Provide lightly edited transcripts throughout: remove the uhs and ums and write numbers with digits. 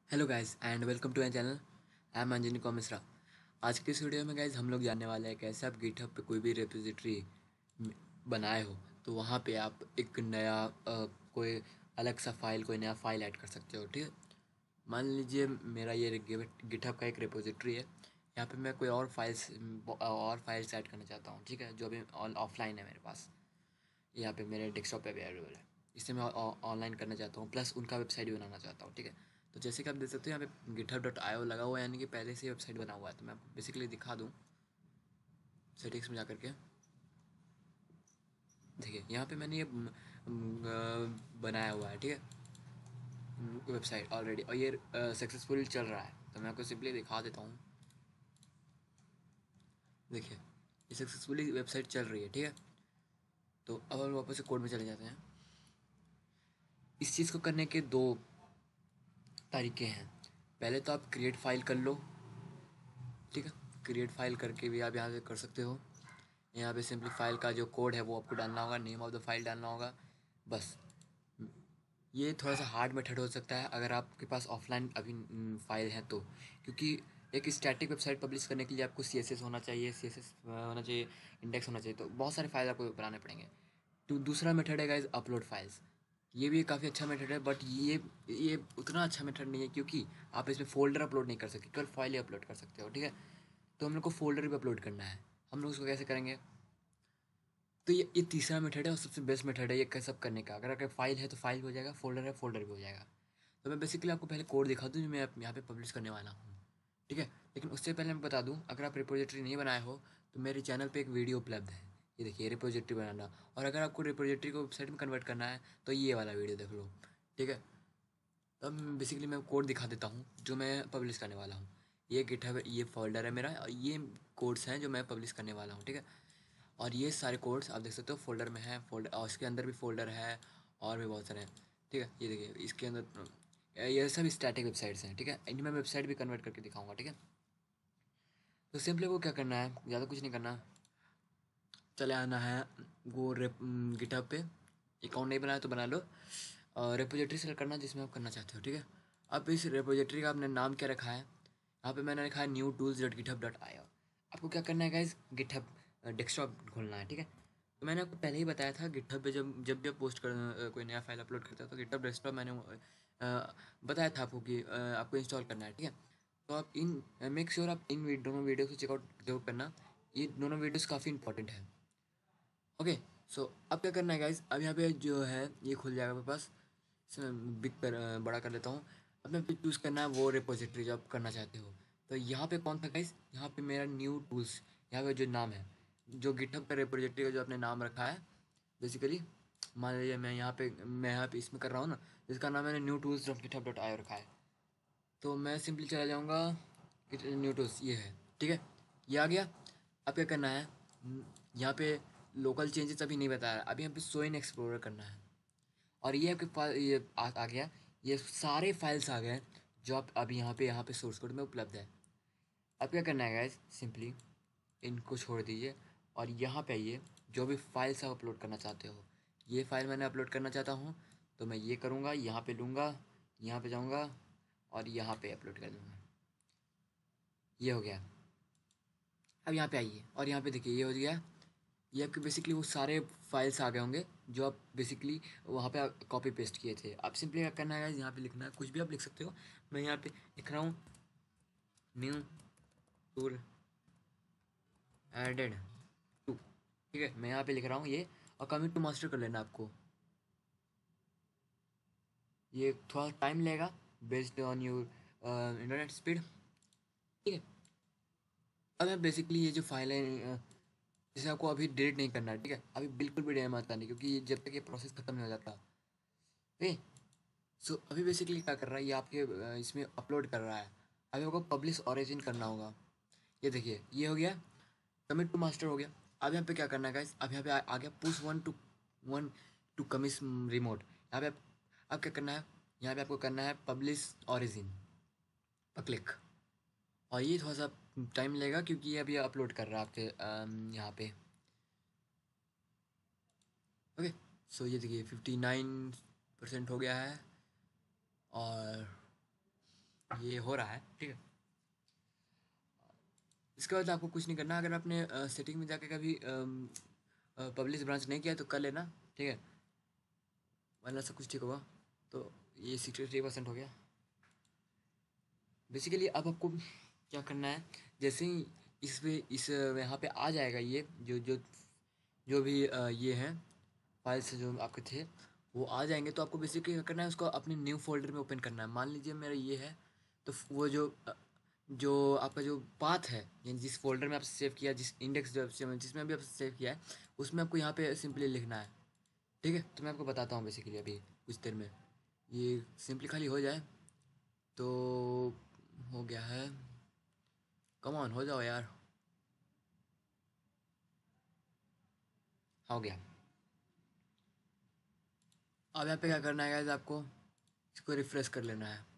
Hello guys and welcome to my channel. I am Anjani को मिश्रा। आज के इस वीडियो में गाइस हम लोग जानने वाले हैं कैसे आप गिटहब पे कोई भी रेपोजिटरी बनाए हो तो वहाँ पे आप एक नया कोई अलग सा फाइल कोई नया फाइल ऐड कर सकते हो। ठीक है, मान लीजिए मेरा ये गिटहब का एक रेपोजिटरी है। यहाँ पे मैं कोई और फाइल्स ऐड करना चाहता हूँ। ठीक है, जो अभी ऑफलाइन है मेरे पास, यहाँ पे मेरे डेस्कटॉप पे अवेलेबल है। इसे मैं ऑनलाइन करना चाहता हूँ, प्लस उनका वेबसाइट भी बनाना चाहता हूँ। ठीक है, तो जैसे कि आप देख सकते हो यहाँ पे github.io लगा हुआ है, यानी कि पहले से ही वेबसाइट बना हुआ है। तो मैं आपको बेसिकली दिखा दूँ सेटिंग्स में जा करके। देखिए यहाँ पे मैंने ये बनाया हुआ है। ठीक है, वेबसाइट ऑलरेडी, और ये सक्सेसफुल चल रहा है। तो मैं आपको सिंपली दिखा देता हूँ। देखिए ये सक्सेसफुली वेबसाइट चल रही है। ठीक है, तो अब हम वापस से कोड में चले जाते हैं। इस चीज़ को करने के दो तरीके हैं। पहले तो आप क्रिएट फाइल कर लो। ठीक है, क्रिएट फाइल करके भी आप यहाँ से कर सकते हो। यहाँ पे सिंपली फाइल का जो कोड है वो आपको डालना होगा, नेम ऑफ द फाइल डालना होगा, बस। ये थोड़ा सा हार्ड मेथड हो सकता है अगर आपके पास ऑफलाइन अभी फाइल है तो, क्योंकि एक स्टैटिक वेबसाइट पब्लिश करने के लिए आपको CSS होना चाहिए, CSS होना चाहिए, इंडेक्स होना चाहिए, तो बहुत सारे फाइल आपको बनाने पड़ेंगे। तो दूसरा मेथड है गाइज अपलोड फाइल्स। ये भी काफ़ी अच्छा मेथड है, बट ये उतना अच्छा मेथड नहीं है, क्योंकि आप इसमें फ़ोल्डर अपलोड नहीं कर सकते, केवल फाइल ही अपलोड कर सकते हो। ठीक है, तो हम लोग को फ़ोल्डर भी अपलोड करना है। हम लोग उसको कैसे करेंगे? तो ये तीसरा मेथड है और सबसे बेस्ट मेथड है ये सब करने का। अगर फाइल है तो फाइल भी हो जाएगा, फोल्डर है फोल्डर भी हो जाएगा। तो मैं बेसिकली आपको पहले कोड दिखा दूँ जो मैं यहाँ पे पब्लिश करने वाला हूँ। ठीक है, लेकिन उससे पहले मैं बता दूँ, अगर आप रिपोजिटरी नहीं बनाए हो तो मेरे चैनल पे एक वीडियो उपलब्ध है। ये देखिए, रिपोजिटरी बनाना। और अगर आपको रिपोजिटरी को वेबसाइट में कन्वर्ट करना है तो ये वाला वीडियो देख लो। ठीक है, अब बेसिकली मैं कोड दिखा देता हूँ जो मैं पब्लिश करने वाला हूँ। ये गिटहब, ये फोल्डर है मेरा, और ये कोड्स हैं जो मैं पब्लिश करने वाला हूँ। ठीक है, और ये सारे कोड्स आप देख सकते हो फोल्डर में है, फोल्डर, और इसके अंदर भी फोल्डर है, और भी बहुत सारे हैं। ठीक है, ये देखिए इसके अंदर ये सब स्टैटिक वेबसाइट्स हैं। ठीक है, इनमें मैं वेबसाइट भी कन्वर्ट करके दिखाऊंगा। ठीक है, तो सिंपली वो क्या करना है, ज़्यादा कुछ नहीं करना। चले आना है वो गिटहब पे। अकाउंट नहीं बनाया तो बना लो, और रेपोजिटरी सेलेक्ट करना जिसमें आप करना चाहते हो। ठीक है, अब इस रेपोजिटरी का आपने नाम क्या रखा है? यहाँ पे मैंने रखा है new tools dot GitHub dot I O. आपको क्या करना है गाइज, गिटहब डेस्कटॉप खोलना है। ठीक है, तो मैंने आपको पहले ही बताया था गिटहब पे जब जब भी आप पोस्ट कर कोई नया फाइल अपलोड करता है तो गिटहब डेस्कटॉप मैंने बताया था आपको कि आपको इंस्टॉल करना है। ठीक है, तो आप इन मेक श्योर आप इन दोनों वीडियो को चेकआउट जरूर करना। ये दोनों वीडियोस काफ़ी इंपॉर्टेंट है। ओके, सो अब क्या करना है गाइज, अब यहाँ पे जो है ये खुल जाएगा मेरे पास। इसे मैं बिग पर बड़ा कर लेता हूँ। अब मैं चूज़ करना है वो रिपोजिटरी जो आप करना चाहते हो। तो यहाँ पे कौन था गाइज, यहाँ पे मेरा न्यू टूल्स, यहाँ पे जो नाम है, जो गिटहब का रिपोजिटरी का जो आपने नाम रखा है बेसिकली। मान लीजिए मैं यहाँ पे इसमें कर रहा हूँ ना, जिसका नाम मैंने new tools dot GitHub dot I रखा है। तो मैं सिंपली चला जाऊँगा न्यू टूल्स, ये है। ठीक है, ये आ गया। अब क्या करना है, यहाँ पे लोकल चेंजेस अभी नहीं बताया, अभी यहाँ पे शो इन एक्सप्लोरर करना है। और ये आपके पास ये आ गया, ये सारे फाइल्स आ गए जो आप अभी यहाँ पे सोर्स कोड में उपलब्ध है। अब क्या करना है गाइज, सिंपली इनको छोड़ दीजिए और यहाँ पे आइए। जो भी फाइल्स आप अपलोड करना चाहते हो, ये फाइल मैंने अपलोड करना चाहता हूँ, तो मैं ये करूँगा, यहाँ पे लूँगा, यहाँ पे जाऊँगा और यहाँ पे अपलोड कर दूँगा। ये हो गया। अब यहाँ पे आइए और यहाँ पे देखिए ये हो गया। ये आपके बेसिकली वो सारे फाइल्स आ गए होंगे जो आप बेसिकली वहाँ पे कॉपी पेस्ट किए थे। आप सिंपली क्या करना है, यहाँ पे लिखना है, कुछ भी आप लिख सकते हो। मैं यहाँ पे लिख रहा हूँ न्यू टूल एडेड टू। ठीक है, मैं यहाँ पे लिख रहा हूँ ये, और कमिट टू मास्टर कर लेना आपको। ये थोड़ा टाइम लेगा based on your internet speed. ठीक है, अब मैं बेसिकली ये जो फाइल है इसे आपको अभी डिलीट नहीं करना है। ठीक है, अभी बिल्कुल भी डैम आता नहीं, क्योंकि जब तक ये प्रोसेस खत्म नहीं हो जाता। ठीक है, सो अभी बेसिकली क्या कर रहा है, ये आपके इसमें अपलोड कर रहा है। अभी आपको पब्लिश ओरिजिन करना होगा। ये देखिए ये हो गया, कमिट टू मास्टर हो गया। अब यहाँ पे क्या करना है गाइस, अब यहाँ पे आ गया push one to commit remote. यहाँ पे अब क्या करना है, यहाँ पे आपको करना है पब्लिश ओरिजिन पर क्लिक। और ये थोड़ा सा टाइम लेगा क्योंकि ये अभी अपलोड कर रहा है आपके यहाँ पे। ओके, सो ये देखिए 59% हो गया है। और ये हो रहा है, ठीक है। इसके बाद आपको कुछ नहीं करना। अगर आपने सेटिंग में जाके कभी पब्लिश ब्रांच नहीं किया तो कर लेना, ठीक है, वरना सब कुछ ठीक होगा। तो ये 63% हो गया। बेसिकली अब आपको क्या करना है, जैसे ही इस पे इस यहाँ पे आ जाएगा ये जो जो जो भी ये हैं फाइल्स जो आपके थे वो आ जाएंगे, तो आपको बेसिकली क्या करना है, उसको अपने न्यू फोल्डर में ओपन करना है। मान लीजिए मेरा ये है, तो वो जो आपका जो पाथ है, यानी जिस फोल्डर में आपने सेव किया, जिस इंडेक्स जिसमें भी आपने सेव किया है, उसमें आपको यहाँ पे सिंपली लिखना है, ठीक है। तो मैं आपको बताता हूँ बेसिकली अभी कुछ देर में ये सिंपली खाली हो जाए तो हो गया है। कम ऑन हो जाओ यार, हो गया। अब यहाँ पे क्या करना है गाइस, आपको इसको रिफ्रेश कर लेना है।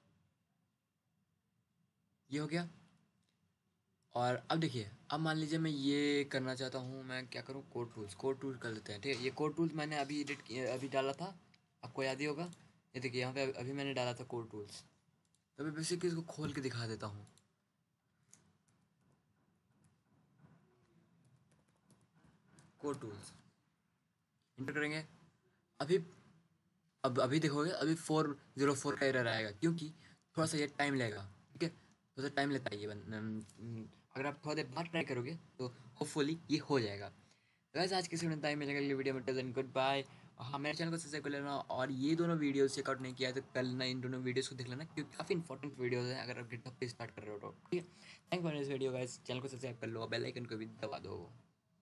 ये हो गया। और अब देखिए, अब मान लीजिए मैं ये करना चाहता हूँ, मैं क्या करूँ, कोड टूल्स कर लेते हैं, ठीक है। ये कोड टूल्स मैंने अभी एडिट किया, अभी डाला था, आपको याद ही होगा। ये देखिए यहाँ पे अभी मैंने डाला था कोड टूल्स। तो मैं बेसिकली इसको खोल के दिखा देता हूँ। कोड टूल्स इंटर करेंगे। अभी अब अभी देखोगे, अभी 404 का एरर आएगा, क्योंकि थोड़ा सा ये टाइम लेगा, ठीक है। थोड़ा सा टाइम लेता है ये अगर आप थोड़ा देर बाद ट्राई करोगे तो होपफुली ये हो जाएगा। वैसे आज किसी ने टाइम मिलेगा अगली वीडियो में, टिल देन गुड बाय। हाँ, मेरे चैनल को सब्सक्राइब कर लेना, और ये दोनों वीडियोस चेकआउट नहीं किया है तो कर लेना, इन दोनों वीडियोस को देख लेना, क्योंकि काफ़ी इंपॉर्टेंट वीडियोस हैं अगर आप गिटहब पे स्टार्ट कर रहे हो तो, ठीक है। Thank for this video guys, channel को सब्सक्राइब कर लो, बेल आइकन को भी दबा दो।